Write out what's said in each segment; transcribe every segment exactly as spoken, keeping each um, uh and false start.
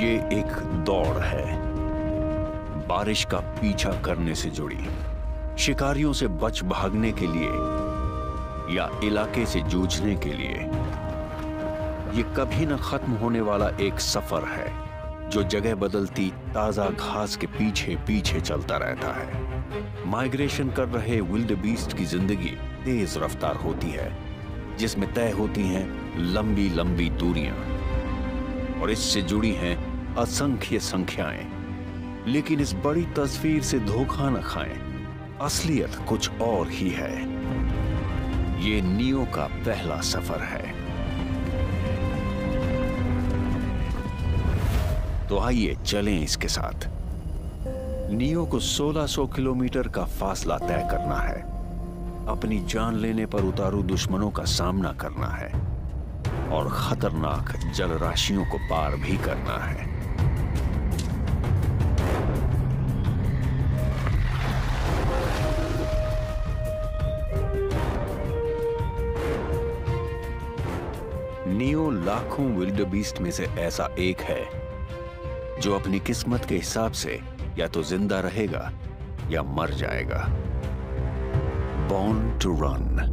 ये एक दौड़ है, बारिश का पीछा करने से जुड़ी, शिकारियों से बच भागने के लिए या इलाके से जूझने के लिए। ये कभी न खत्म होने वाला एक सफर है जो जगह बदलती ताजा घास के पीछे पीछे चलता रहता है। माइग्रेशन कर रहे विल्डबीस्ट की जिंदगी तेज रफ्तार होती है, जिसमें तय होती हैं लंबी लंबी दूरियां और इससे जुड़ी हैं असंख्य संख्याएं। लेकिन इस बड़ी तस्वीर से धोखा न खाएं, असलियत कुछ और ही है। ये नियो का पहला सफर है। तो आइए चलें इसके साथ। नियो को सोलह सौ किलोमीटर का फासला तय करना है, अपनी जान लेने पर उतारू दुश्मनों का सामना करना है और खतरनाक जलराशियों को पार भी करना है। नियो लाखों विल्डबीस्ट में से ऐसा एक है जो अपनी किस्मत के हिसाब से या तो जिंदा रहेगा या मर जाएगा। Born to run.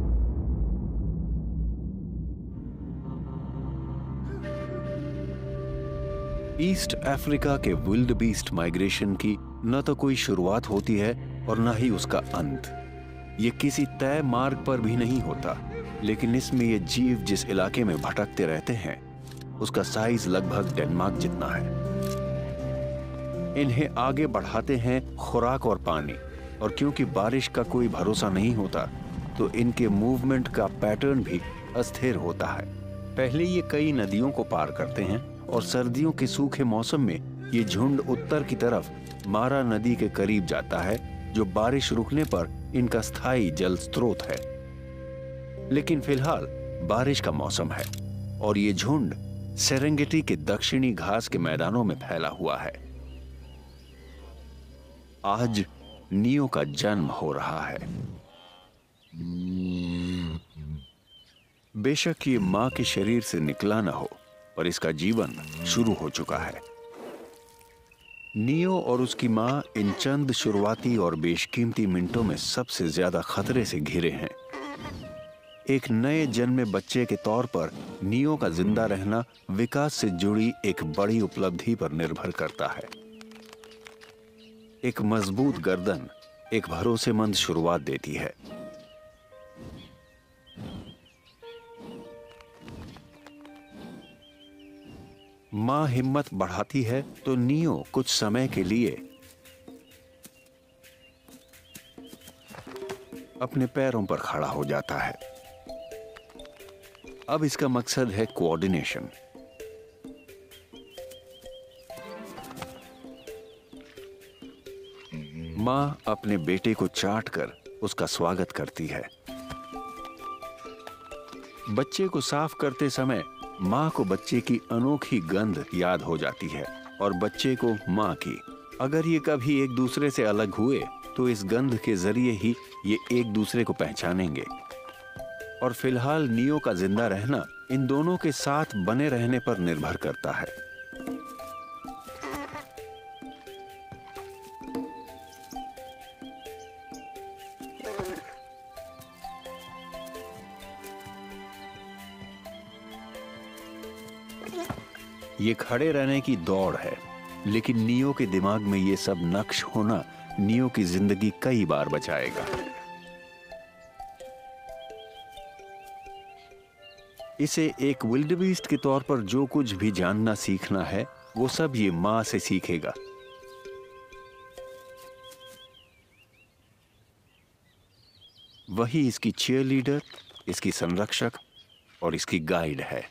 East Africa के विल्डबीस्ट माइग्रेशन की न तो कोई शुरुआत होती है और न ही उसका अंत। ये किसी तय मार्ग पर भी नहीं होता, लेकिन इसमें ये जीव जिस इलाके में भटकते रहते हैं उसका साइज लगभग डेनमार्क जितना है। इन्हें आगे बढ़ाते हैं खुराक और पानी, और क्योंकि बारिश का कोई भरोसा नहीं होता तो इनके मूवमेंट का पैटर्न भी अस्थिर होता है। पहले ये कई नदियों को पार करते हैं और सर्दियों के सूखे मौसम में ये झुंड उत्तर की तरफ मारा नदी के करीब जाता है, जो बारिश रुकने पर इनका स्थायी जल स्रोत है। लेकिन फिलहाल बारिश का मौसम है और ये झुंड सेरेंगेटी के दक्षिणी घास के मैदानों में फैला हुआ है। आज नियो का जन्म हो रहा है। बेशक ये मां के शरीर से निकला न हो, पर इसका जीवन शुरू हो चुका है। नियो और उसकी मां इन चंद शुरुआती और बेशकीमती मिनटों में सबसे ज्यादा खतरे से घिरे हैं। एक नए जन्मे बच्चे के तौर पर नियो का जिंदा रहना विकास से जुड़ी एक बड़ी उपलब्धि पर निर्भर करता है। एक मजबूत गर्दन एक भरोसेमंद शुरुआत देती है। मां हिम्मत बढ़ाती है तो नियो कुछ समय के लिए अपने पैरों पर खड़ा हो जाता है। अब इसका मकसद है कोऑर्डिनेशन। मां अपने बेटे को चाटकर उसका स्वागत करती है। बच्चे को साफ करते समय मां को बच्चे की अनोखी गंध याद हो जाती है और बच्चे को मां की। अगर ये कभी एक दूसरे से अलग हुए तो इस गंध के जरिए ही ये एक दूसरे को पहचानेंगे। और फिलहाल नियो का जिंदा रहना इन दोनों के साथ बने रहने पर निर्भर करता है। ये खड़े रहने की दौड़ है, लेकिन नियो के दिमाग में ये सब नक्श होना नियो की जिंदगी कई बार बचाएगा। इसे एक विल्डबीस्ट के तौर पर जो कुछ भी जानना सीखना है वो सब ये मां से सीखेगा। वही इसकी चीयरलीडर, इसकी संरक्षक और इसकी गाइड है।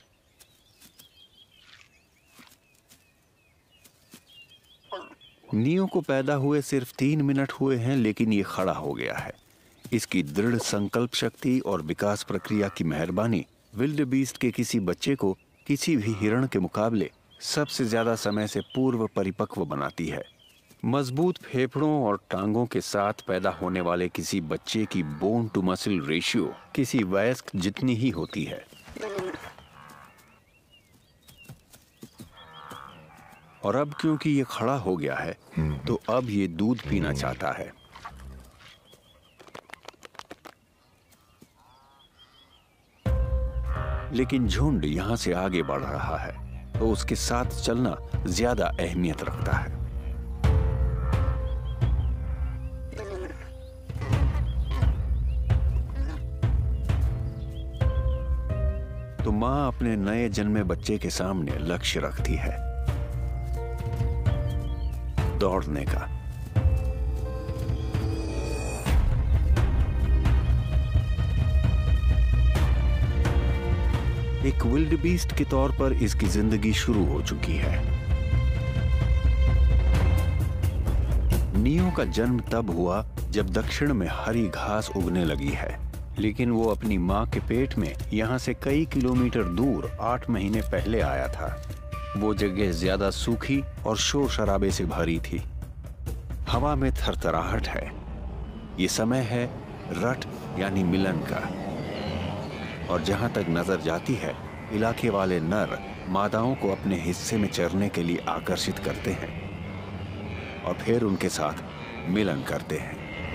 नियो को पैदा हुए सिर्फ तीन मिनट हुए हैं, लेकिन ये खड़ा हो गया है। इसकी दृढ़ संकल्प शक्ति और विकास प्रक्रिया की मेहरबानी विल्डबीस्ट के किसी बच्चे को किसी भी हिरण के मुकाबले सबसे ज्यादा समय से पूर्व परिपक्व बनाती है। मजबूत फेफड़ों और टांगों के साथ पैदा होने वाले किसी बच्चे की बोन टू मसल रेशियो किसी वयस्क जितनी ही होती है। और अब क्योंकि ये खड़ा हो गया है तो अब ये दूध पीना चाहता है। लेकिन झुंड यहां से आगे बढ़ रहा है तो उसके साथ चलना ज्यादा अहमियत रखता है। तो मां अपने नए जन्मे बच्चे के सामने लक्ष्य रखती है दौड़ने का। एक विल्ड बीस्ट के तौर पर इसकी जिंदगी शुरू हो चुकी है। नियो का जन्म तब हुआ जब दक्षिण में हरी घास उगने लगी है, लेकिन वो अपनी मां के पेट में यहां से कई किलोमीटर दूर आठ महीने पहले आया था। वो जगह ज्यादा सूखी और शोर शराबे से भरी थी। हवा में थरथराहट है। ये समय है रट यानी मिलन का। और जहां तक नजर जाती है, इलाके वाले नर मादाओं को अपने हिस्से में चरने के लिए आकर्षित करते हैं और फिर उनके साथ मिलन करते हैं।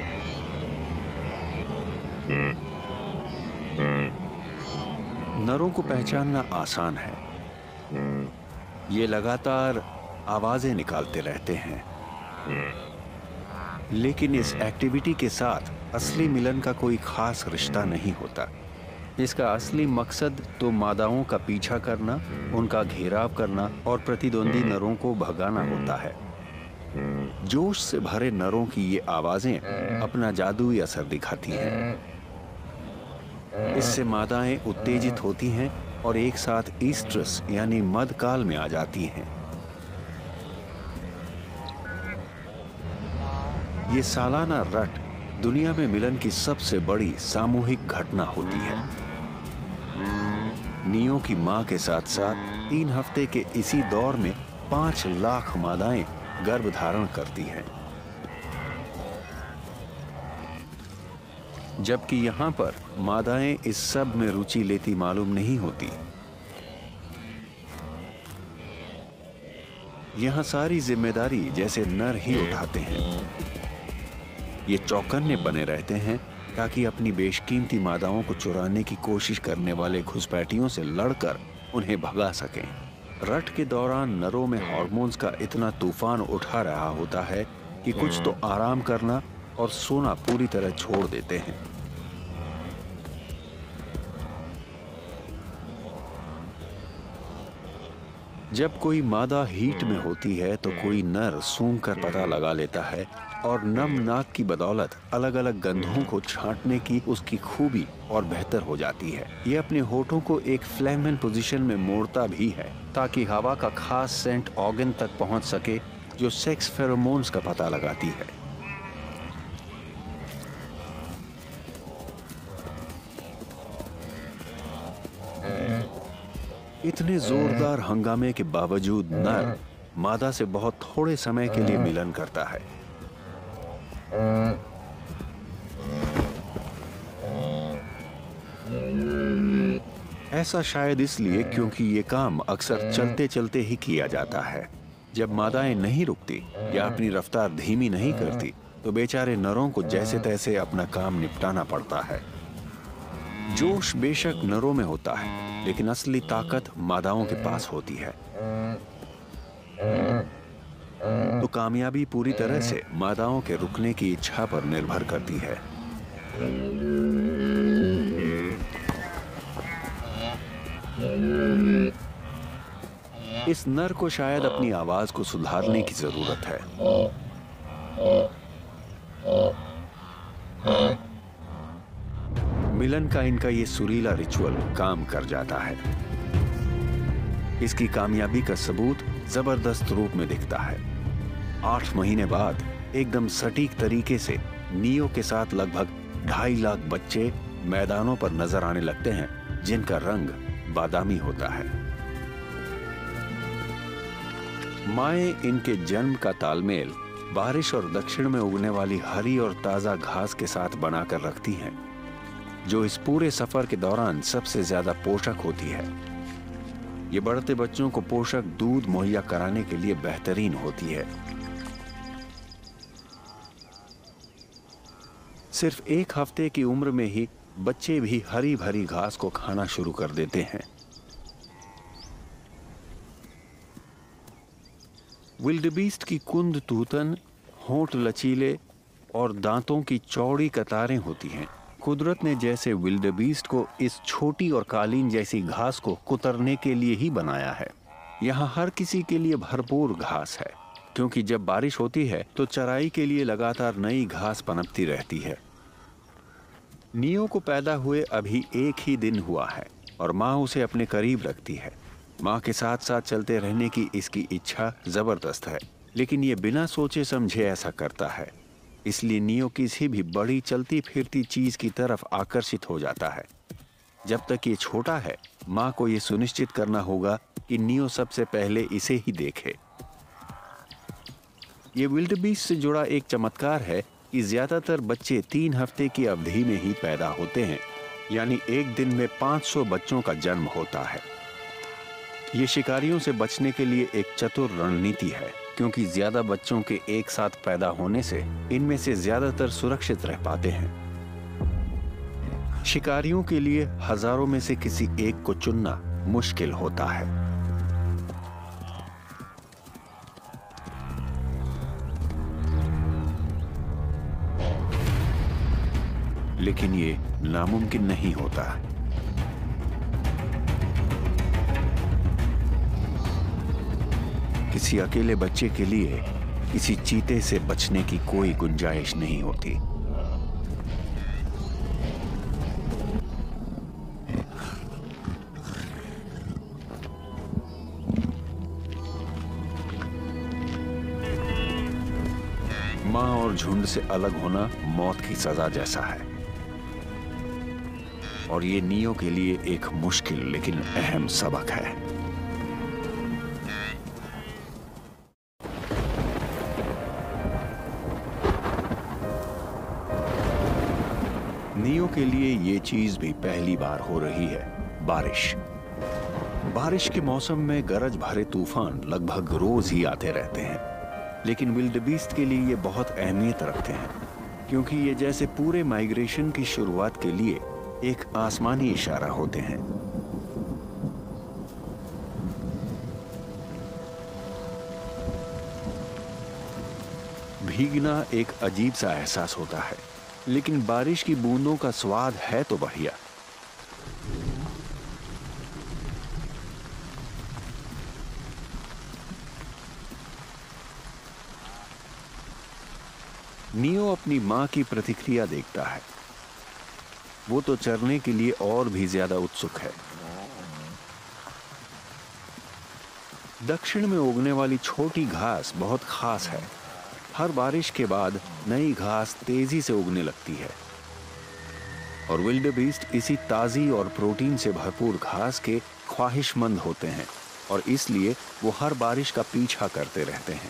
नरों को पहचानना आसान है। ये लगातार आवाजें निकालते रहते हैं, लेकिन इस एक्टिविटी के साथ असली मिलन का कोई खास रिश्ता नहीं होता। इसका असली मकसद तो मादाओं का पीछा करना, उनका घेराव करना और प्रतिद्वंदी नरों को भगाना होता है। जोश से भरे नरों की ये आवाजें अपना जादुई असर दिखाती हैं। इससे मादाएं उत्तेजित होती हैं और एक साथ ईस्ट्रस यानी मधकाल में आ जाती हैं। ये सालाना रट दुनिया में मिलन की सबसे बड़ी सामूहिक घटना होती है। नियो की मां के साथ साथ तीन हफ्ते के इसी दौर में पांच लाख मादाएं गर्भ धारण करती हैं, जबकि यहां पर मादाएं इस सब में रुचि लेती मालूम नहीं होती। यहां सारी जिम्मेदारी जैसे नर ही उठाते हैं। ये चौकन्ने बने रहते हैं ताकि अपनी बेशकीमती मादाओं को चुराने की कोशिश करने वाले घुसपैठियों से लड़कर उन्हें भगा सकें। रट के दौरान नरों में हार्मोन्स का इतना तूफान उठा रहा होता है कि कुछ तो आराम करना और सोना पूरी तरह छोड़ देते हैं। जब कोई मादा हीट में होती है तो कोई नर सूंघ कर पता लगा लेता है और नम नाक की बदौलत अलग अलग गंधों को छांटने की उसकी खूबी और बेहतर हो जाती है। ये अपने होठों को एक फ्लैमेन पोजीशन में मोड़ता भी है ताकि हवा का खास सेंट ऑर्गन तक पहुंच सके जो सेक्स फेरोमोन्स का पता लगाती है। इतने जोरदार हंगामे के बावजूद नर मादा से बहुत थोड़े समय के लिए मिलन करता है। ऐसा शायद इसलिए क्योंकि ये काम अक्सर चलते चलते ही किया जाता है। जब मादाएं नहीं रुकती या अपनी रफ्तार धीमी नहीं करती तो बेचारे नरों को जैसे तैसे अपना काम निपटाना पड़ता है। जोश बेशक नरों में होता है, लेकिन असली ताकत मादाओं के पास होती है। तो कामयाबी पूरी तरह से मादाओं के रुकने की इच्छा पर निर्भर करती है। इस नर को शायद अपनी आवाज को सुधारने की जरूरत है। मिलन का इनका ये सुरीला रिचुअल काम कर जाता है। इसकी कामयाबी का सबूत जबरदस्त रूप में दिखता है। आठ महीने बाद एकदम सटीक तरीके से नियो के साथ लगभग ढाई लाख बच्चे मैदानों पर नजर आने लगते हैं, जिनका रंग बादामी होता है। माएं इनके जन्म का तालमेल बारिश और दक्षिण में उगने वाली हरी और ताजा घास के साथ बनाकर रखती हैं, जो इस पूरे सफर के दौरान सबसे ज्यादा पोषक होती है। ये बढ़ते बच्चों को पोषक दूध मुहैया कराने के लिए बेहतरीन होती है। सिर्फ एक हफ्ते की उम्र में ही बच्चे भी हरी भरी घास को खाना शुरू कर देते हैं। विल्डेबीस्ट की कुंद तूतन, होंठ लचीले और दांतों की चौड़ी कतारें होती हैं। कुदरत ने जैसे विल्डेबीस्ट को इस छोटी और कालीन जैसी घास को कुतरने के लिए ही बनाया है। यहाँ हर किसी के लिए भरपूर घास है, क्योंकि जब बारिश होती है तो चराई के लिए लगातार नई घास पनपती रहती है। नियो को पैदा हुए अभी एक ही दिन हुआ है और माँ उसे अपने करीब रखती है। माँ के साथ साथ चलते रहने की इसकी इच्छा जबरदस्त है, लेकिन ये बिना सोचे समझे ऐसा करता है। इसलिए नियो किसी भी बड़ी चलती फिरती चीज की तरफ आकर्षित हो जाता है। जब तक ये छोटा है, माँ को ये सुनिश्चित करना होगा कि नियो सबसे पहले इसे ही देखे। ये विल्डेबीस्ट से जुड़ा एक चमत्कार है कि ज्यादातर बच्चे तीन हफ्ते की अवधि में ही पैदा होते हैं, यानी एक दिन में पाँच सौ बच्चों का जन्म होता है। ये शिकारियों से बचने के लिए एक चतुर रणनीति है, क्योंकि ज्यादा बच्चों के एक साथ पैदा होने से इनमें से ज्यादातर सुरक्षित रह पाते हैं। शिकारियों के लिए हजारों में से किसी एक को चुनना मुश्किल होता है। लेकिन ये नामुमकिन नहीं होता। किसी अकेले बच्चे के लिए किसी चीते से बचने की कोई गुंजाइश नहीं होती। मां और झुंड से अलग होना मौत की सजा जैसा है, और ये नियो के लिए एक मुश्किल लेकिन अहम सबक है। नियो के लिए ये चीज भी पहली बार हो रही है, बारिश। बारिश के मौसम में गरज भरे तूफान लगभग रोज ही आते रहते हैं, लेकिन विल्डेबीस्ट के लिए ये बहुत अहमियत रखते हैं, क्योंकि ये जैसे पूरे माइग्रेशन की शुरुआत के लिए एक आसमानी इशारा होते हैं। भीगना एक अजीब सा एहसास होता है, लेकिन बारिश की बूंदों का स्वाद है तो बढ़िया। नियो अपनी मां की प्रतिक्रिया देखता है। वो तो चरने के लिए और भी ज्यादा उत्सुक है। दक्षिण में उगने वाली छोटी घास बहुत खास है। हर बारिश के बाद नई घास तेजी से उगने लगती है, और विल्डेबीस्ट इसी ताजी और प्रोटीन से भरपूर घास के ख्वाहिशमंद होते हैं, और इसलिए वो हर बारिश का पीछा करते रहते हैं।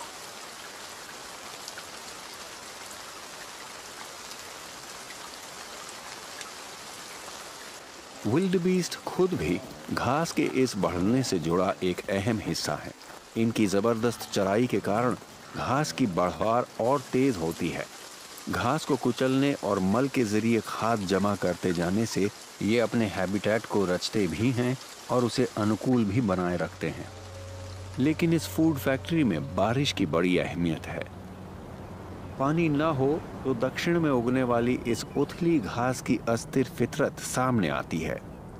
विल्डेबीस्ट खुद भी घास के इस बढ़ने से जुड़ा एक अहम हिस्सा है। इनकी जबरदस्त चराई के कारण घास की बढ़वार और तेज होती है। घास को कुचलने और मल के जरिए खाद जमा करते जाने से ये अपने हैबिटेट को रचते भी हैं और उसे अनुकूल भी बनाए रखते हैं। लेकिन इस फूड फैक्ट्री में बारिश की बड़ी अहमियत है। पानी न हो तो दक्षिण में उगने वाली इस उथली घास की अस्थिर फितरत सामने आती है।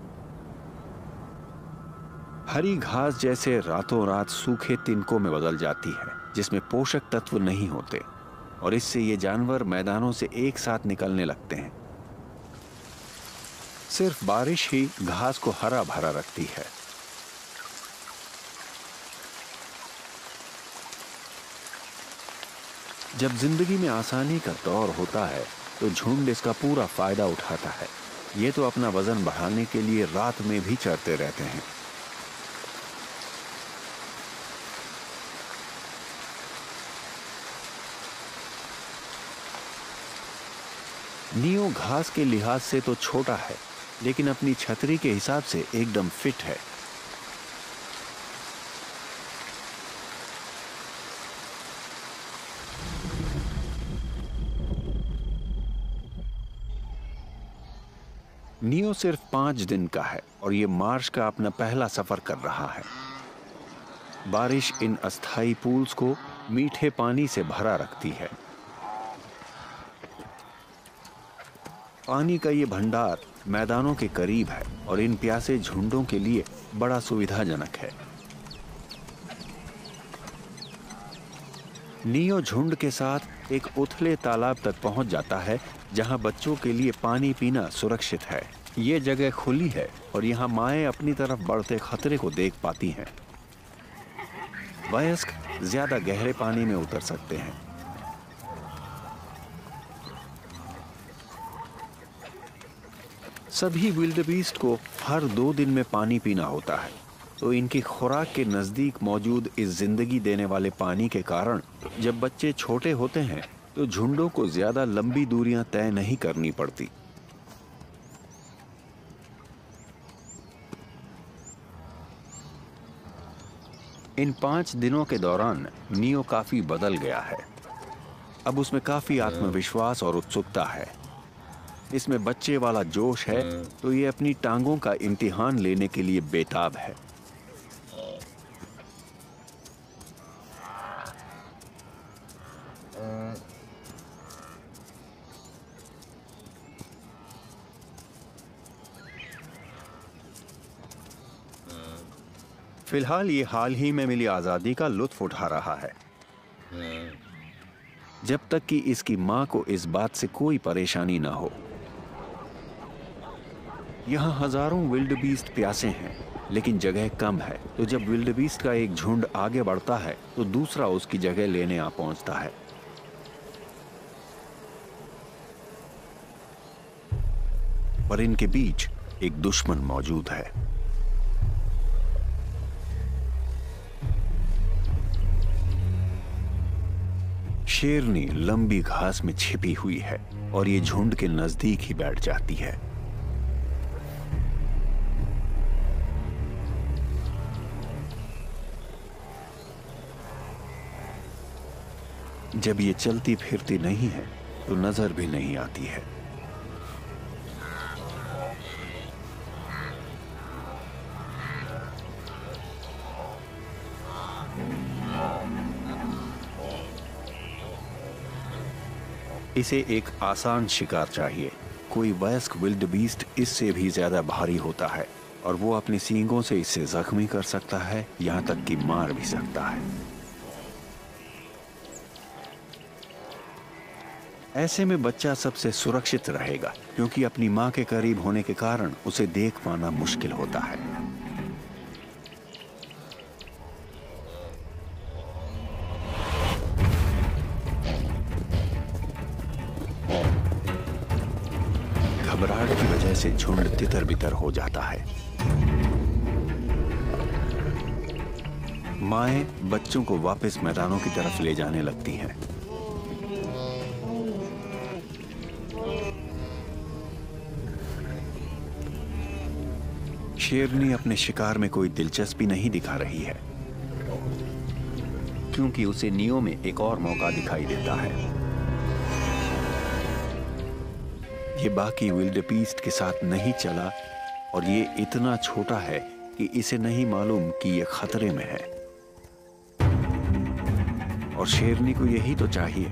हरी घास जैसे रातों रात सूखे तिनकों में बदल जाती है, जिसमें पोषक तत्व नहीं होते, और इससे ये जानवर मैदानों से एक साथ निकलने लगते हैं। सिर्फ बारिश ही घास को हरा भरा रखती है। जब जिंदगी में आसानी का दौर होता है तो झुंड इसका पूरा फायदा उठाता है। ये तो अपना वजन बढ़ाने के लिए रात में भी चरते रहते हैं। नियो घास के लिहाज से तो छोटा है, लेकिन अपनी छतरी के हिसाब से एकदम फिट है। नियो सिर्फ पांच दिन का है और ये मार्श का अपना पहला सफर कर रहा है। बारिश इन अस्थायी पूल्स को मीठे पानी से भरा रखती है। पानी का ये भंडार मैदानों के करीब है और इन प्यासे झुंडों के लिए बड़ा सुविधाजनक है। नियो झुंड के साथ एक उथले तालाब तक पहुंच जाता है जहां बच्चों के लिए पानी पीना सुरक्षित है। ये जगह खुली है और यहाँ माएँ अपनी तरफ बढ़ते खतरे को देख पाती हैं। वयस्क ज्यादा गहरे पानी में उतर सकते हैं। सभी विल्डबीस्ट को हर दो दिन में पानी पीना होता है, तो इनकी खुराक के नजदीक मौजूद इस जिंदगी देने वाले पानी के कारण जब बच्चे छोटे होते हैं तो झुंडों को ज्यादा लंबी दूरियां तय नहीं करनी पड़ती। इन पांच दिनों के दौरान नियो काफी बदल गया है। अब उसमें काफी आत्मविश्वास और उत्सुकता है। इसमें बच्चे वाला जोश है तो ये अपनी टांगों का इम्तिहान लेने के लिए बेताब है। फिलहाल ये हाल ही में मिली आजादी का लुत्फ उठा रहा है, जब तक कि इसकी मां को इस बात से कोई परेशानी ना हो। यहाँ हजारों विल्डबीस्ट प्यासे हैं, लेकिन जगह कम है, तो जब विल्डबीस्ट का एक झुंड आगे बढ़ता है तो दूसरा उसकी जगह लेने आ पहुंचता है। पर इनके बीच एक दुश्मन मौजूद है। शेरनी लंबी घास में छिपी हुई है और ये झुंड के नजदीक ही बैठ जाती है। जब ये चलती फिरती नहीं है तो नजर भी नहीं आती है। इसे एक आसान शिकार चाहिए। कोई वयस्क विल्डबीस्ट इससे भी ज्यादा भारी होता है और वो अपनी सींगों से इसे जख्मी कर सकता है, यहां तक कि मार भी सकता है। ऐसे में बच्चा सबसे सुरक्षित रहेगा क्योंकि अपनी मां के करीब होने के कारण उसे देख पाना मुश्किल होता है। घबराहट की वजह से झुंड तितर बितर हो जाता है। माएं बच्चों को वापस मैदानों की तरफ ले जाने लगती हैं। शेरनी अपने शिकार में कोई दिलचस्पी नहीं दिखा रही है क्योंकि उसे नियो में एक और मौका दिखाई देता है। ये बाकी विल्डबीस्ट के साथ नहीं चला और ये इतना छोटा है कि इसे नहीं मालूम कि ये खतरे में है और शेरनी को यही तो चाहिए।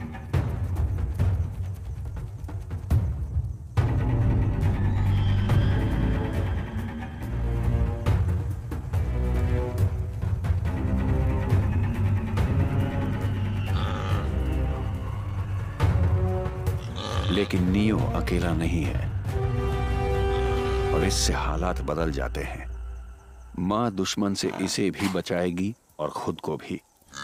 लेकिन नियो अकेला नहीं है और इससे हालात बदल जाते हैं। मां दुश्मन से इसे भी बचाएगी और खुद को भी।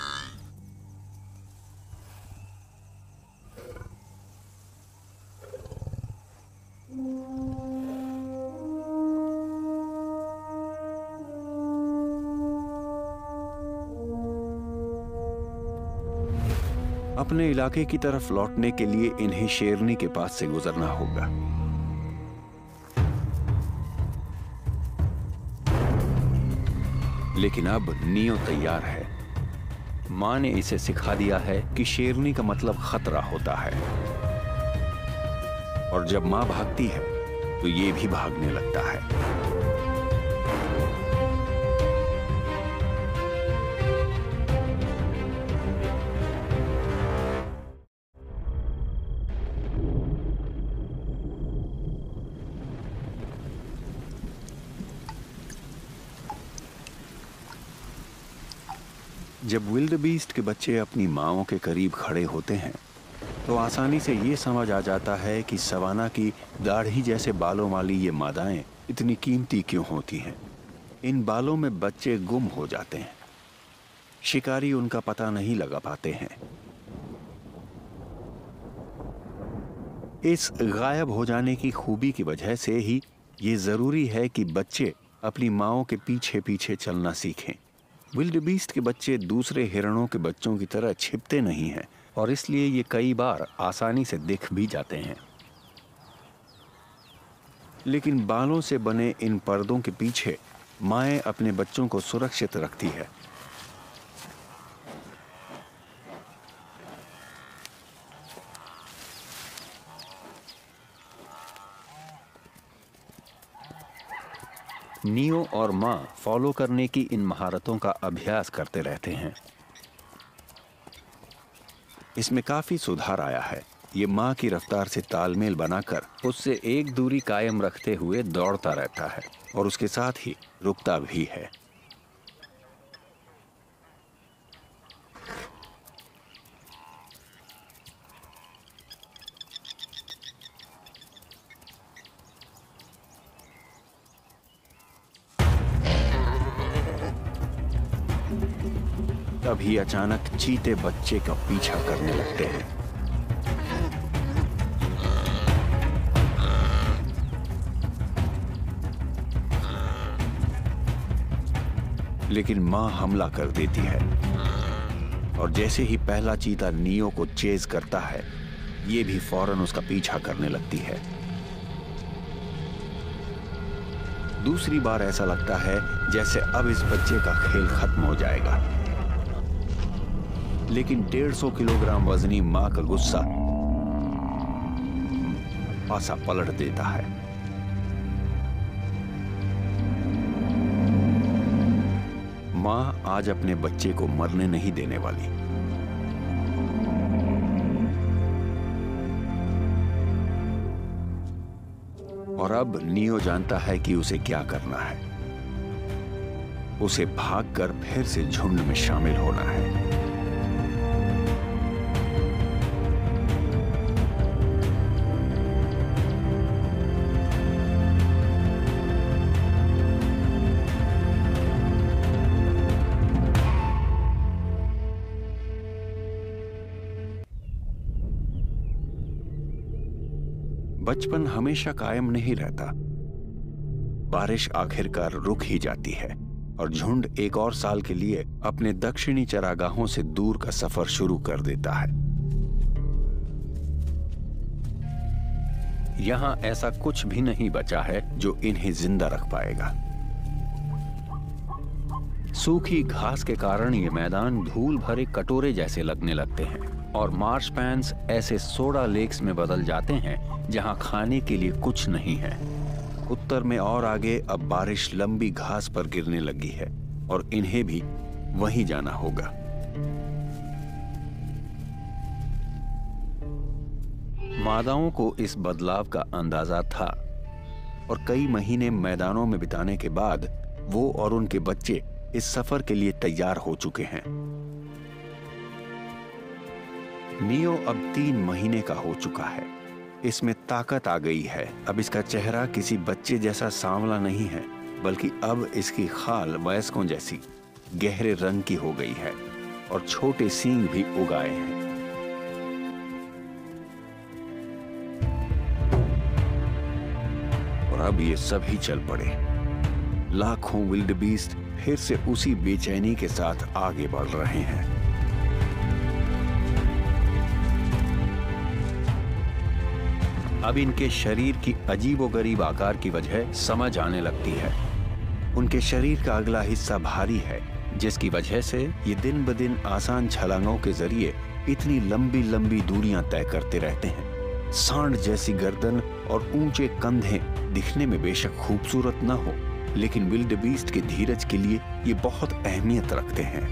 अपने इलाके की तरफ लौटने के लिए इन्हें शेरनी के पास से गुजरना होगा। लेकिन अब नियो तैयार है। मां ने इसे सिखा दिया है कि शेरनी का मतलब खतरा होता है और जब मां भागती है तो ये भी भागने लगता है। जब विल्डबीस्ट के बच्चे अपनी माँओं के करीब खड़े होते हैं तो आसानी से ये समझ आ जाता है कि सवाना की दाढ़ी जैसे बालों वाली ये मादाएं इतनी कीमती क्यों होती हैं। इन बालों में बच्चे गुम हो जाते हैं, शिकारी उनका पता नहीं लगा पाते हैं। इस गायब हो जाने की खूबी की वजह से ही ये जरूरी है कि बच्चे अपनी माँओं के पीछे पीछे चलना सीखें। विल्डबीस्ट के बच्चे दूसरे हिरणों के बच्चों की तरह छिपते नहीं हैं और इसलिए ये कई बार आसानी से दिख भी जाते हैं। लेकिन बालों से बने इन पर्दों के पीछे माएँ अपने बच्चों को सुरक्षित रखती है। नियो और माँ फॉलो करने की इन महारतों का अभ्यास करते रहते हैं। इसमें काफी सुधार आया है। ये माँ की रफ्तार से तालमेल बनाकर उससे एक दूरी कायम रखते हुए दौड़ता रहता है और उसके साथ ही रुकता भी है। तभी अचानक चीते बच्चे का पीछा करने लगते हैं। लेकिन मां हमला कर देती है और जैसे ही पहला चीता नियो को चेज करता है, ये भी फौरन उसका पीछा करने लगती है। दूसरी बार ऐसा लगता है जैसे अब इस बच्चे का खेल खत्म हो जाएगा, लेकिन डेढ़ सौ किलोग्राम वजनी मां का गुस्सा पासा पलट देता है। मां आज अपने बच्चे को मरने नहीं देने वाली। और अब नियो जानता है कि उसे क्या करना है। उसे भागकर फिर से झुंड में शामिल होना है। बचपन हमेशा कायम नहीं रहता। बारिश आखिरकार रुक ही जाती है और झुंड एक और साल के लिए अपने दक्षिणी चरागाहों से दूर का सफर शुरू कर देता है। यहां ऐसा कुछ भी नहीं बचा है जो इन्हें जिंदा रख पाएगा। सूखी घास के कारण ये मैदान धूल भरे कटोरे जैसे लगने लगते हैं और मार्श पैन्स ऐसे सोडा लेक्स में बदल जाते हैं जहां खाने के लिए कुछ नहीं है। उत्तर में और आगे अब बारिश लंबी घास पर गिरने लगी है और इन्हें भी वहीं जाना होगा। मादाओं को इस बदलाव का अंदाजा था और कई महीने मैदानों में बिताने के बाद वो और उनके बच्चे इस सफर के लिए तैयार हो चुके हैं। नियो अब तीन महीने का हो चुका है। इसमें ताकत आ गई है। अब इसका चेहरा किसी बच्चे जैसा सांवला नहीं है, बल्कि अब इसकी खाल वयस्कों जैसी गहरे रंग की हो गई है और छोटे सींग भी उगाए हैं। और अब ये सभी चल पड़े। लाखों विल्डबीस्ट फिर से उसी बेचैनी के साथ आगे बढ़ रहे हैं। अब इनके शरीर की अजीबोगरीब आकार की वजह समझ आने लगती है। उनके शरीर का अगला हिस्सा भारी है, जिसकी वजह से ये दिन ब दिन आसान छलांगों के जरिए इतनी लंबी लंबी दूरियां तय करते रहते हैं। सांड जैसी गर्दन और ऊंचे कंधे दिखने में बेशक खूबसूरत न हो, लेकिन विल्डेबीस्ट के धीरज के लिए ये बहुत अहमियत रखते हैं।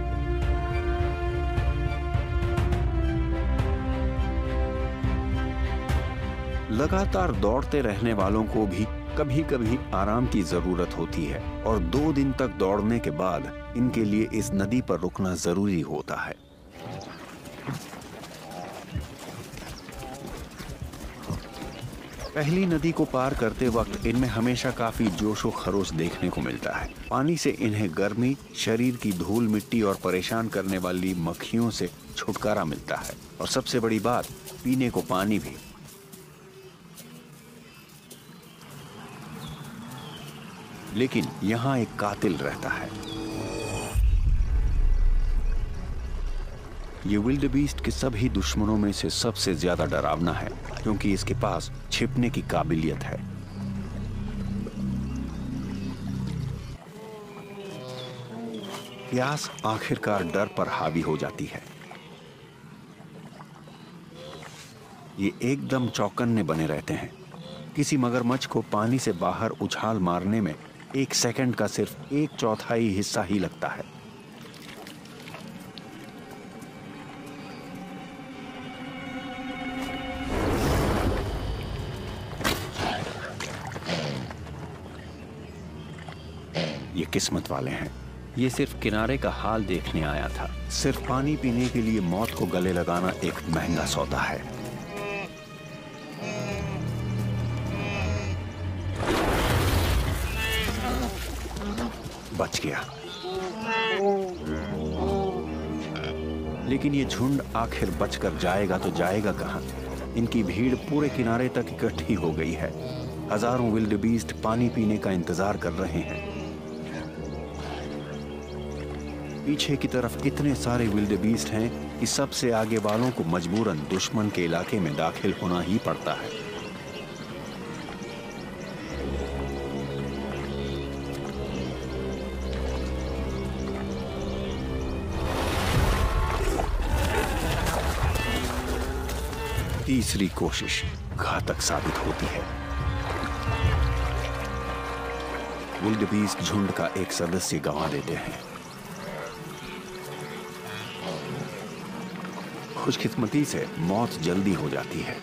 लगातार दौड़ते रहने वालों को भी कभी कभी आराम की जरूरत होती है, और दो दिन तक दौड़ने के बाद इनके लिए इस नदी पर रुकना जरूरी होता है। पहली नदी को पार करते वक्त इनमें हमेशा काफी जोशो खरोश देखने को मिलता है। पानी से इन्हें गर्मी, शरीर की धूल मिट्टी और परेशान करने वाली मक्खियों से छुटकारा मिलता है, और सबसे बड़ी बात, पीने को पानी भी। लेकिन यहाँ एक कातिल रहता है। ये विल्डेबीस्ट के सभी दुश्मनों में से सबसे ज्यादा डरावना है, क्योंकि इसके पास छिपने की काबिलियत है। प्यास आखिरकार डर पर हावी हो जाती है। ये एकदम चौकन्ने बने रहते हैं। किसी मगरमच्छ को पानी से बाहर उछाल मारने में एक सेकंड का सिर्फ एक चौथाई हिस्सा ही लगता है। ये किस्मत वाले हैं। ये सिर्फ किनारे का हाल देखने आया था। सिर्फ पानी पीने के लिए मौत को गले लगाना एक महंगा सौदा है। बच गया। लेकिन ये झुंड आखिर बचकर जाएगा तो जाएगा कहां? इनकी भीड़ पूरे किनारे तक इकट्ठी हो गई है। हजारों विल्डेबीस्ट पानी पीने का इंतजार कर रहे हैं। पीछे की तरफ इतने सारे विल्डेबीस्ट हैं कि सबसे आगे वालों को मजबूरन दुश्मन के इलाके में दाखिल होना ही पड़ता है। तीसरी कोशिश घातक साबित होती है। विल्डेबीस्ट झुंड का एक सदस्य गंवा देते हैं। खुशकिस्मती से मौत जल्दी हो जाती है।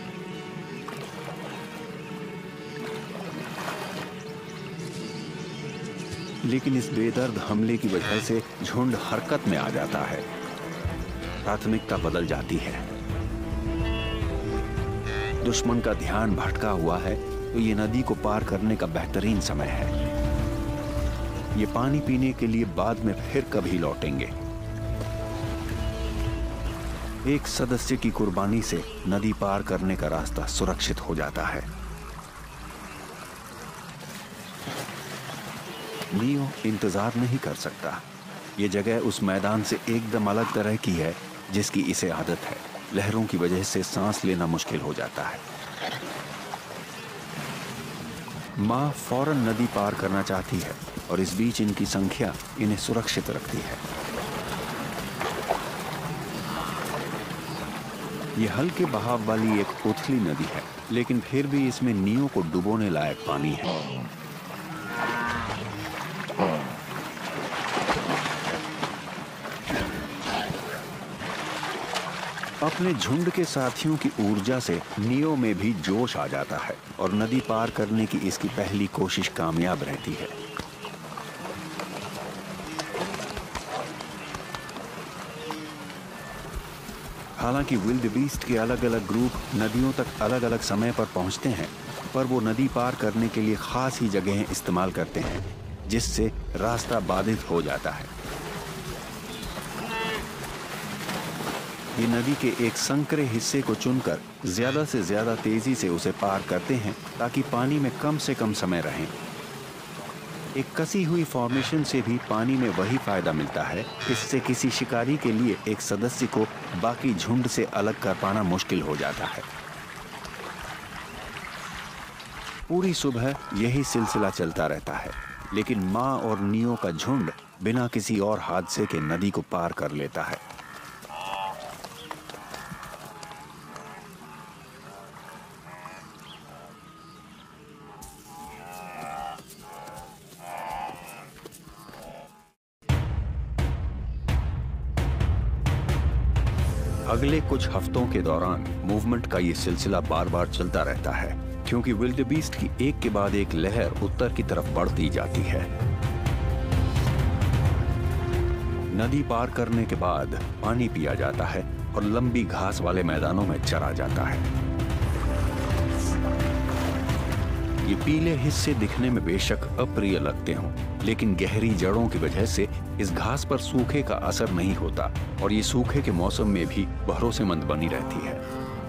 लेकिन इस बेदर्द हमले की वजह से झुंड हरकत में आ जाता है। प्राथमिकता बदल जाती है। दुश्मन का ध्यान भटका हुआ है तो ये नदी को पार करने का बेहतरीन समय है। ये पानी पीने के लिए बाद में फिर कभी लौटेंगे। एक सदस्य की कुर्बानी से नदी पार करने का रास्ता सुरक्षित हो जाता है। नियो इंतजार नहीं कर सकता। ये जगह उस मैदान से एकदम अलग तरह की है जिसकी इसे आदत है। लहरों की वजह से सांस लेना मुश्किल हो जाता है। माँ फौरन नदी पार करना चाहती है, और इस बीच इनकी संख्या इन्हें सुरक्षित रखती है। ये हल्के बहाव वाली एक उथली नदी है, लेकिन फिर भी इसमें नियो को डुबोने लायक पानी है। अपने झुंड के साथियों की ऊर्जा से नियो में भी जोश आ जाता है, और नदी पार करने की इसकी पहली कोशिश कामयाब रहती है। हालांकि विल्डेबीस्ट के अलग अलग ग्रुप नदियों तक अलग अलग समय पर पहुंचते हैं, पर वो नदी पार करने के लिए खास ही जगहें इस्तेमाल करते हैं, जिससे रास्ता बाधित हो जाता है। ये नदी के एक संकरे हिस्से को चुनकर ज्यादा से ज्यादा तेजी से उसे पार करते हैं ताकि पानी में कम से कम समय रहें। एक कसी हुई फॉर्मेशन से भी पानी में वही फायदा मिलता है। इससे किसी शिकारी के लिए एक सदस्य को बाकी झुंड से अलग कर पाना मुश्किल हो जाता है। पूरी सुबह यही सिलसिला चलता रहता है, लेकिन माँ और नियो का झुंड बिना किसी और हादसे के नदी को पार कर लेता है। अगले कुछ हफ्तों के दौरान मूवमेंट का ये सिलसिला बार बार चलता रहता है, क्योंकि विल्डेबीस्ट की एक के बाद एक लहर उत्तर की तरफ बढ़ती जाती है। नदी पार करने के बाद पानी पिया जाता है और लंबी घास वाले मैदानों में चरा जाता है। ये पीले हिस्से दिखने में बेशक अप्रिय लगते हों, लेकिन गहरी जड़ों की वजह से इस घास पर सूखे का असर नहीं होता और ये सूखे के मौसम में भी भरोसेमंद बनी रहती है।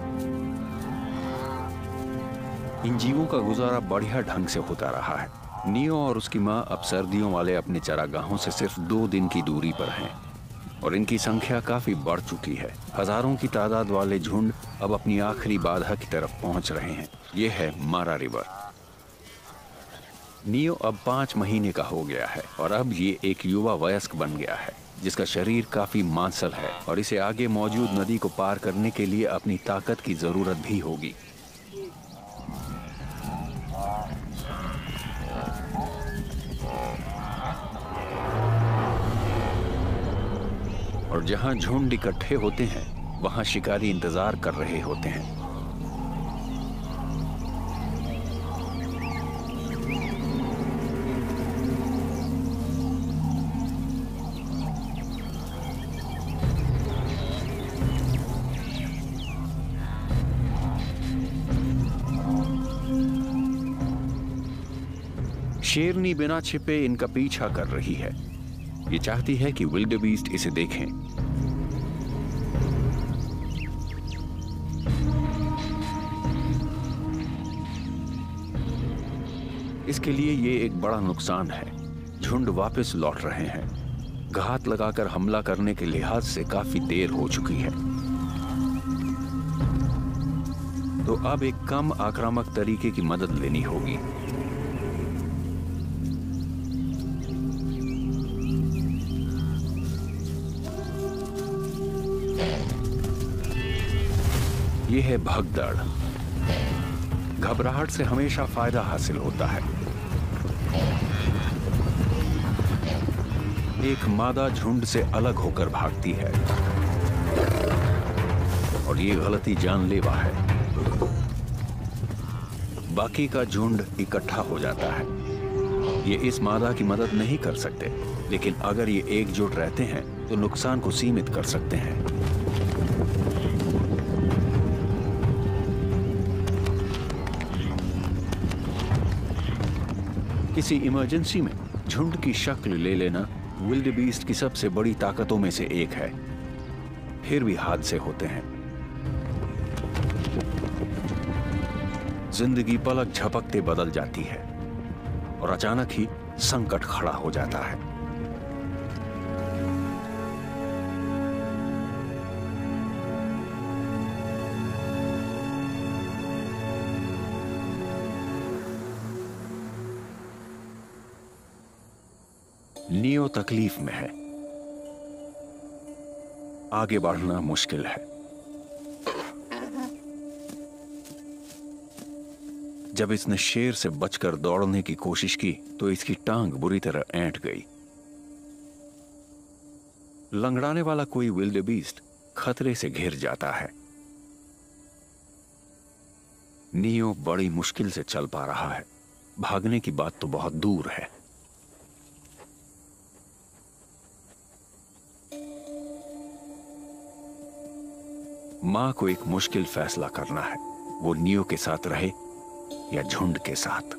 इन जीवों का गुजारा बढ़िया ढंग से होता रहा है। नियो और उसकी माँ अब सर्दियों वाले अपने चरागाहों से सिर्फ दो दिन की दूरी पर हैं और इनकी संख्या काफी बढ़ चुकी है। हजारों की तादाद वाले झुंड अब अपनी आखिरी बाधा की तरफ पहुंच रहे हैं। ये है मारा रिवर। नियो अब पांच महीने का हो गया है और अब ये एक युवा वयस्क बन गया है, जिसका शरीर काफी मांसल है और इसे आगे मौजूद नदी को पार करने के लिए अपनी ताकत की जरूरत भी होगी। और जहां झुंड इकट्ठे होते हैं, वहां शिकारी इंतजार कर रहे होते हैं। शेरनी बिना छिपे इनका पीछा कर रही है। ये चाहती है कि विल्डेबीस्ट इसे देखें। इसके लिए ये एक बड़ा नुकसान है। झुंड वापस लौट रहे हैं। घात लगाकर हमला करने के लिहाज से काफी देर हो चुकी है, तो अब एक कम आक्रामक तरीके की मदद लेनी होगी। यह है भगदड़। घबराहट से हमेशा फायदा हासिल होता है। एक मादा झुंड से अलग होकर भागती है और ये गलती जानलेवा है। बाकी का झुंड इकट्ठा हो जाता है। ये इस मादा की मदद नहीं कर सकते, लेकिन अगर ये एकजुट रहते हैं तो नुकसान को सीमित कर सकते हैं। किसी इमरजेंसी में झुंड की शक्ल ले लेना विल्डेबीस्ट की सबसे बड़ी ताकतों में से एक है। फिर भी हादसे होते हैं। जिंदगी पलक झपकते बदल जाती है और अचानक ही संकट खड़ा हो जाता है। नियो तकलीफ में है। आगे बढ़ना मुश्किल है। जब इसने शेर से बचकर दौड़ने की कोशिश की तो इसकी टांग बुरी तरह ऐंठ गई। लंगड़ाने वाला कोई विल्डेबीस्ट खतरे से घिर जाता है। नियो बड़ी मुश्किल से चल पा रहा है। भागने की बात तो बहुत दूर है। मां को एक मुश्किल फैसला करना है। वो नियो के साथ रहे या झुंड के साथ।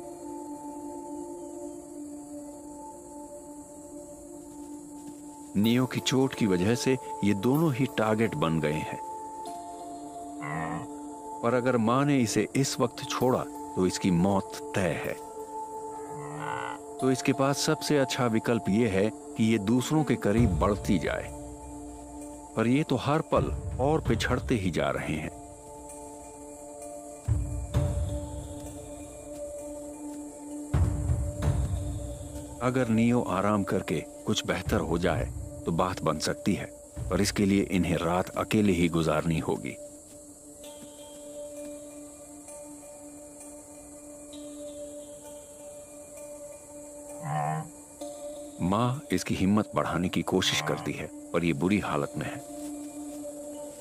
नियो की चोट की वजह से ये दोनों ही टारगेट बन गए हैं, पर अगर मां ने इसे इस वक्त छोड़ा तो इसकी मौत तय है। तो इसके पास सबसे अच्छा विकल्प यह है कि ये दूसरों के करीब बढ़ती जाए, पर ये तो हर पल और पिछड़ते ही जा रहे हैं। अगर नियो आराम करके कुछ बेहतर हो जाए तो बात बन सकती है, पर इसके लिए इन्हें रात अकेले ही गुजारनी होगी। मां इसकी हिम्मत बढ़ाने की कोशिश करती है, पर यह बुरी हालत में है।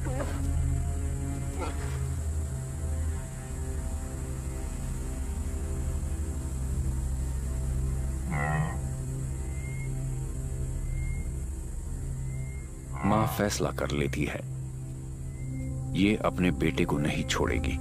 मां फैसला कर लेती है, ये अपने बेटे को नहीं छोड़ेगी।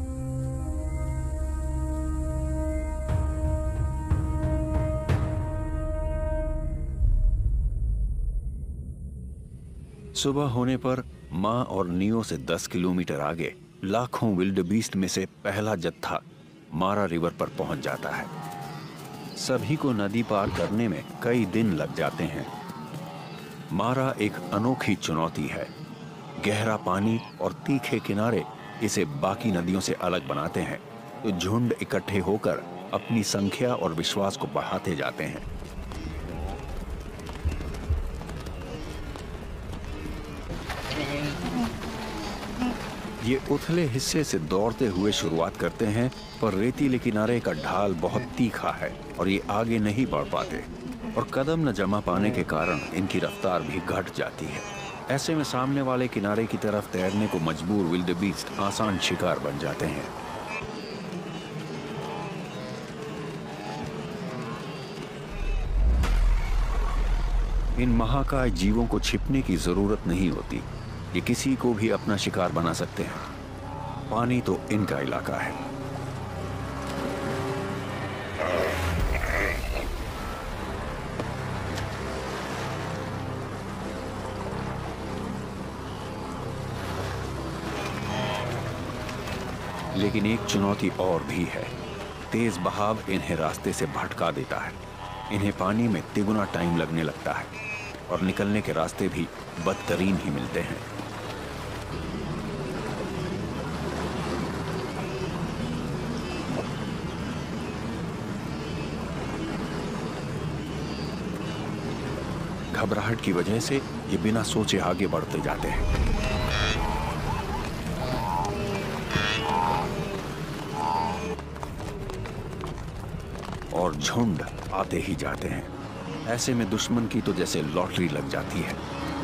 सुबह होने पर मां और नियो से दस किलोमीटर आगे लाखों विल्डबीस्ट में से पहला जत्था मारा रिवर पर पहुंच जाता है। सभी को नदी पार करने में कई दिन लग जाते हैं। मारा एक अनोखी चुनौती है। गहरा पानी और तीखे किनारे इसे बाकी नदियों से अलग बनाते हैं, तो झुंड इकट्ठे होकर अपनी संख्या और विश्वास को बढ़ाते जाते हैं। ये उथले हिस्से से दौड़ते हुए शुरुआत करते हैं, पर रेतीले किनारे का ढाल बहुत तीखा है और ये आगे नहीं बढ़ पाते, और कदम न जमा पाने के कारण इनकी रफ्तार भी घट जाती है। ऐसे में सामने वाले किनारे की तरफ तैरने को मजबूर विल्डबीस्ट आसान शिकार बन जाते हैं। इन महाकाय जीवों को छिपने की जरूरत नहीं होती, ये किसी को भी अपना शिकार बना सकते हैं। पानी तो इनका इलाका है। लेकिन एक चुनौती और भी है। तेज बहाव इन्हें रास्ते से भटका देता है। इन्हें पानी में तिगुना टाइम लगने लगता है और निकलने के रास्ते भी बदतरीन ही मिलते हैं। घबराहट की वजह से ये बिना सोचे आगे बढ़ते जाते हैं। और झुंड आते ही जाते हैं। ऐसे में दुश्मन की तो जैसे लॉटरी लग जाती है।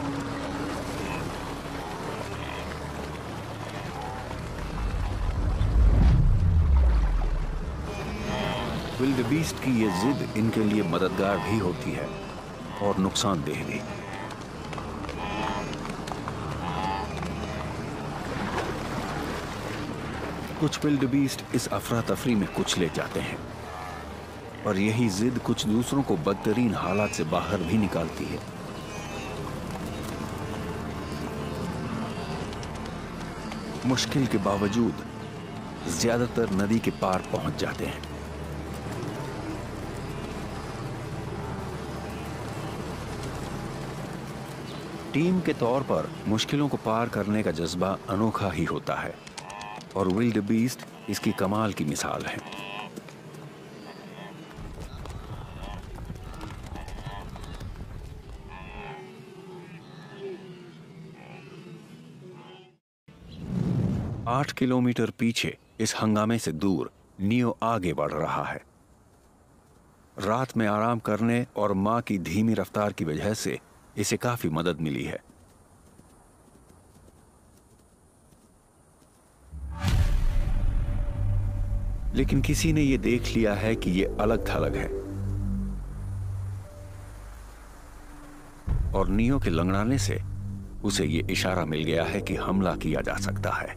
विल्डबीस्ट की ये जिद इनके लिए मददगार भी होती है और नुकसानदेह भी। कुछ विल्डबीस्ट इस अफरा तफरी में कुचले जाते हैं, और यही जिद कुछ दूसरों को बदतरीन हालात से बाहर भी निकालती है। मुश्किल के बावजूद ज्यादातर नदी के पार पहुंच जाते हैं। टीम के तौर पर मुश्किलों को पार करने का जज्बा अनोखा ही होता है, और विल्डबीस्ट इसकी कमाल की मिसाल है। आठ किलोमीटर पीछे इस हंगामे से दूर नियो आगे बढ़ रहा है। रात में आराम करने और मां की धीमी रफ्तार की वजह से इसे काफी मदद मिली है। लेकिन किसी ने यह देख लिया है कि यह अलग थलग है, और नियो के लंगड़ाने से उसे यह इशारा मिल गया है कि हमला किया जा सकता है।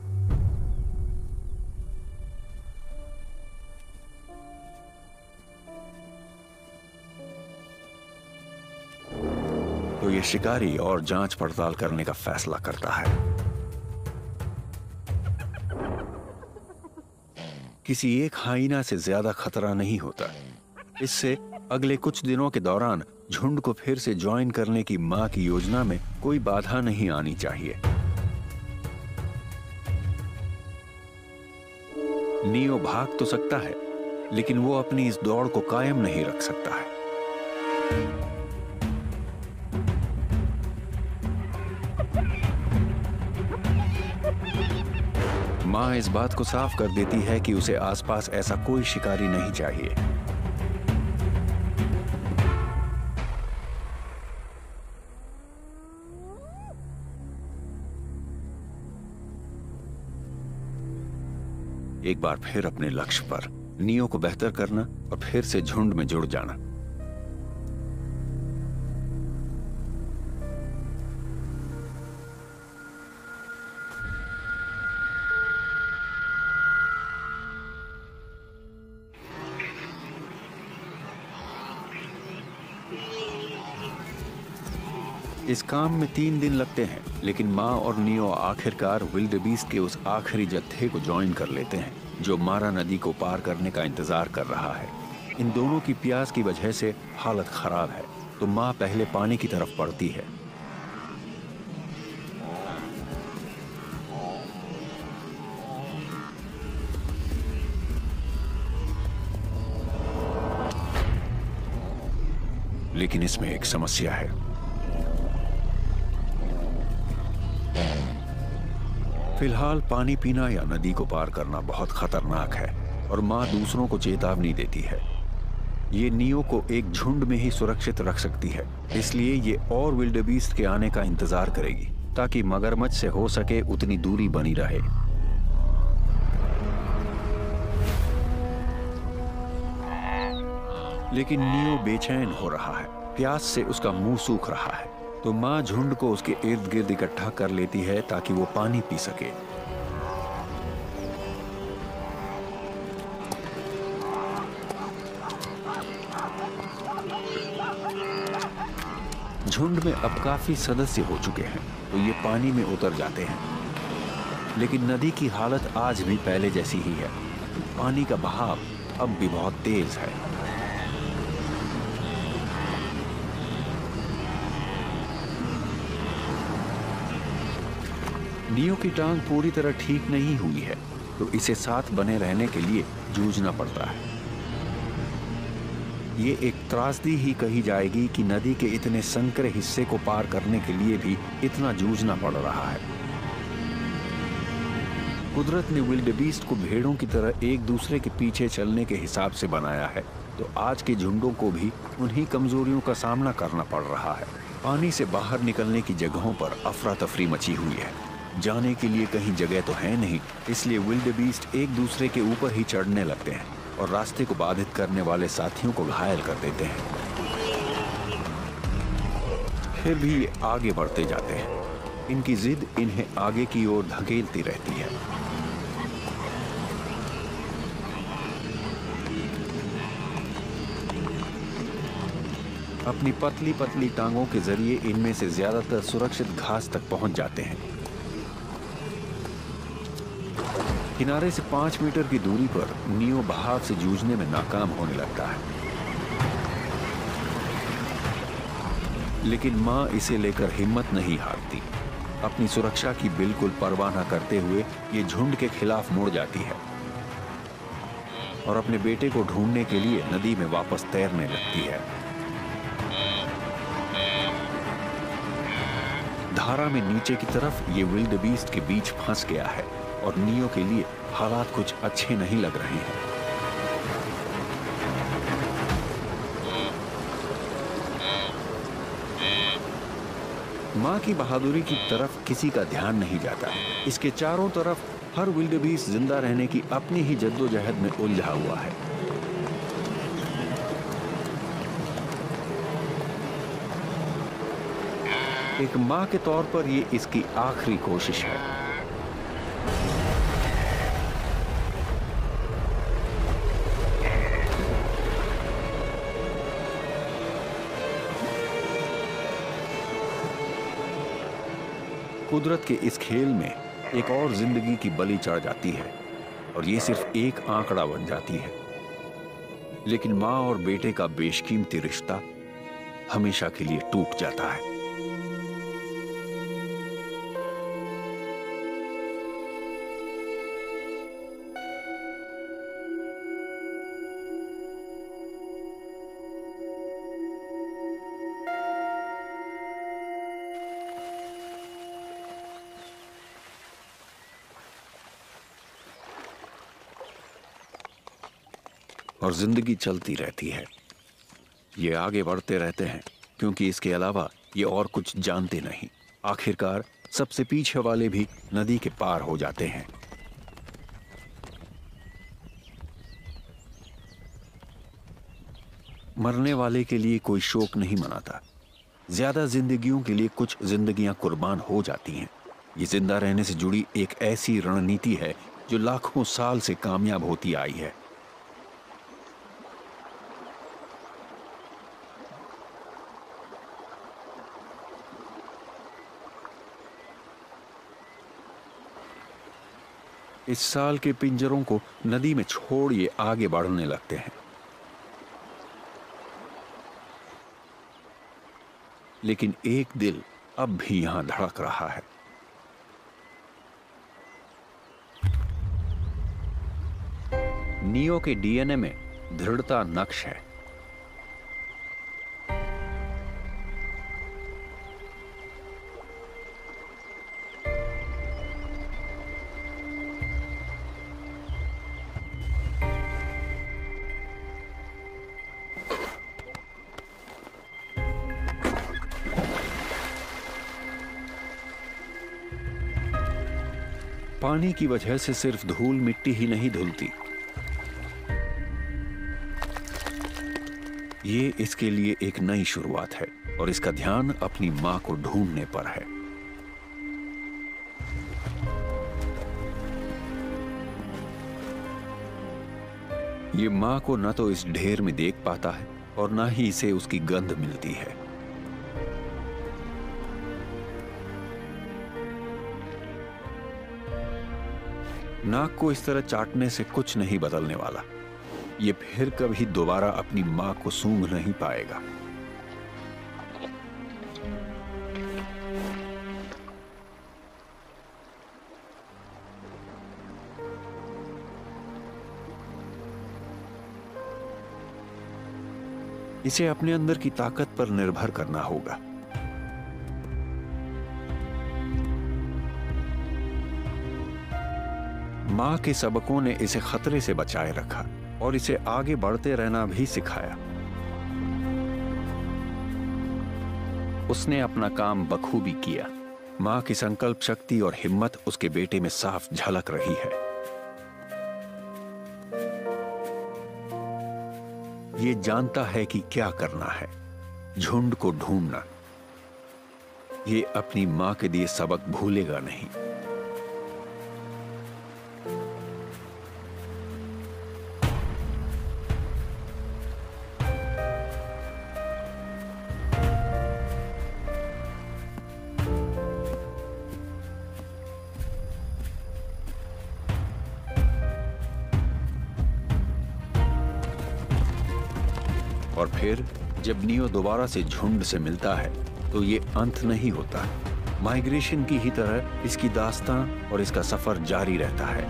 तो यह शिकारी और जांच पड़ताल करने का फैसला करता है। किसी एक हाइना से ज्यादा खतरा नहीं होता। इससे अगले कुछ दिनों के दौरान झुंड को फिर से ज्वाइन करने की मां की योजना में कोई बाधा नहीं आनी चाहिए। नियो भाग तो सकता है, लेकिन वो अपनी इस दौड़ को कायम नहीं रख सकता है। मां इस बात को साफ कर देती है कि उसे आसपास ऐसा कोई शिकारी नहीं चाहिए। एक बार फिर अपने लक्ष्य पर, नियो को बेहतर करना और फिर से झुंड में जुड़ जाना। इस काम में तीन दिन लगते हैं, लेकिन माँ और नियो आखिरकार विल्डेबीस्ट के उस आखिरी जत्थे को ज्वाइन कर लेते हैं जो मारा नदी को पार करने का इंतजार कर रहा है। इन दोनों की प्यास की वजह से हालत खराब है, तो माँ पहले पानी की तरफ बढ़ती है। लेकिन इसमें एक समस्या है। फिलहाल पानी पीना या नदी को पार करना बहुत खतरनाक है और माँ दूसरों को चेतावनी देती है। ये नियो को एक झुंड में ही सुरक्षित रख सकती है, इसलिए ये और विल्डेबीस्ट के आने का इंतजार करेगी ताकि मगरमच्छ से हो सके उतनी दूरी बनी रहे। लेकिन नियो बेचैन हो रहा है, प्यास से उसका मुंह सूख रहा है, तो माँ झुंड को उसके इर्द गिर्द इकट्ठा कर लेती है ताकि वो पानी पी सके। झुंड में अब काफी सदस्य हो चुके हैं, तो ये पानी में उतर जाते हैं। लेकिन नदी की हालत आज भी पहले जैसी ही है। पानी का बहाव अब भी बहुत तेज है। नियो की टांग पूरी तरह ठीक नहीं हुई है, तो इसे साथ बने रहने के लिए जूझना पड़ता है। ये एक त्रासदी ही कही जाएगी कि नदी के इतने संकरे हिस्से को पार करने के लिए भी इतना जूझना पड़ रहा है। कुदरत ने विल्डेबीस्ट को भेड़ों की तरह एक दूसरे के पीछे चलने के हिसाब से बनाया है, तो आज के झुंडों को भी उन्हीं कमजोरियों का सामना करना पड़ रहा है। पानी से बाहर निकलने की जगहों पर अफरा तफरी मची हुई है। जाने के लिए कहीं जगह तो है नहीं, इसलिए विल्डेबीस्ट एक दूसरे के ऊपर ही चढ़ने लगते हैं और रास्ते को बाधित करने वाले साथियों को घायल कर देते हैं। फिर भी ये आगे बढ़ते जाते हैं। इनकी जिद इन्हें आगे की ओर धकेलती रहती है। अपनी पतली पतली टांगों के जरिए इनमें से ज्यादातर सुरक्षित घास तक पहुंच जाते हैं। किनारे से पांच मीटर की दूरी पर नियो बहाव से जूझने में नाकाम होने लगता है, लेकिन मां इसे लेकर हिम्मत नहीं हारती। अपनी सुरक्षा की बिल्कुल परवाह न करते हुए ये झुंड के खिलाफ मुड़ जाती है और अपने बेटे को ढूंढने के लिए नदी में वापस तैरने लगती है। धारा में नीचे की तरफ ये विल्डेबीस्ट के बीच फंस गया है और नियो के लिए हालात कुछ अच्छे नहीं लग रहे हैं। मां की बहादुरी की तरफ किसी का ध्यान नहीं जाता। इसके चारों तरफ हर विल्डेबीस्ट जिंदा रहने की अपनी ही जद्दोजहद में उलझा हुआ है। एक मां के तौर पर ये इसकी आखिरी कोशिश है। कुदरत के इस खेल में एक और जिंदगी की बलि चढ़ जाती है और ये सिर्फ एक आंकड़ा बन जाती है। लेकिन मां और बेटे का बेशकीमती रिश्ता हमेशा के लिए टूट जाता है। और जिंदगी चलती रहती है। ये आगे बढ़ते रहते हैं क्योंकि इसके अलावा ये और कुछ जानते नहीं। आखिरकार सबसे पीछे वाले भी नदी के पार हो जाते हैं। मरने वाले के लिए कोई शोक नहीं मनाता। ज्यादा जिंदगियों के लिए कुछ जिंदगियां कुर्बान हो जाती हैं। ये जिंदा रहने से जुड़ी एक ऐसी रणनीति है जो लाखों साल से कामयाब होती आई है। इस साल के पिंजरों को नदी में छोड़ ये आगे बढ़ने लगते हैं, लेकिन एक दिल अब भी यहां धड़क रहा है। नियो के डीएनए में दृढ़ता नक्श है। पानी की वजह से सिर्फ धूल मिट्टी ही नहीं धुलती, ये इसके लिए एक नई शुरुआत है और इसका ध्यान अपनी मां को ढूंढने पर है। ये मां को न तो इस ढेर में देख पाता है और न ही इसे उसकी गंध मिलती है। नाक को इस तरह चाटने से कुछ नहीं बदलने वाला। ये फिर कभी दोबारा अपनी मां को सूंघ नहीं पाएगा। इसे अपने अंदर की ताकत पर निर्भर करना होगा। मां के सबकों ने इसे खतरे से बचाए रखा और इसे आगे बढ़ते रहना भी सिखाया। उसने अपना काम बखूबी किया। मां की संकल्प शक्ति और हिम्मत उसके बेटे में साफ झलक रही है। ये जानता है कि क्या करना है, झुंड को ढूंढना। ये अपनी मां के दिए सबक भूलेगा नहीं। और फिर जब नियो दोबारा से झुंड से मिलता है तो ये अंत नहीं होता। माइग्रेशन की ही तरह इसकी दास्तां और इसका सफर जारी रहता है।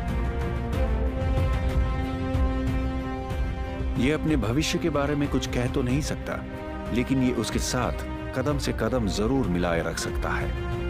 ये अपने भविष्य के बारे में कुछ कह तो नहीं सकता, लेकिन ये उसके साथ कदम से कदम जरूर मिलाए रख सकता है।